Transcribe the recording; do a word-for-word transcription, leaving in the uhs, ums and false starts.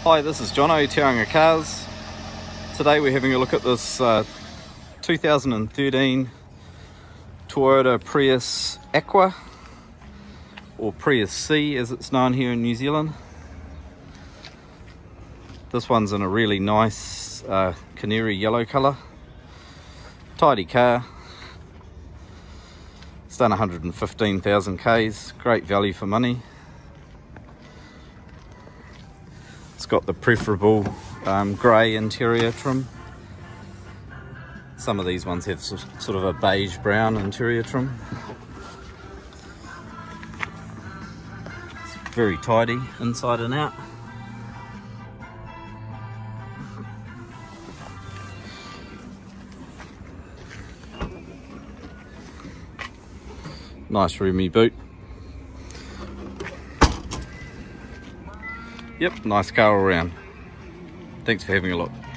Hi, this is Jono, Te Cars. Today we're having a look at this uh, two thousand thirteen Toyota Prius Aqua, or Prius C as it's known here in New Zealand. This one's in a really nice uh, canary yellow colour. Tidy car. It's done one hundred fifteen thousand Ks, great value for money. It's got the preferable um, grey interior trim. Some of these ones have sort of a beige brown interior trim. It's very tidy inside and out. Nice roomy boot. Yep, nice car all round. Thanks for having a look.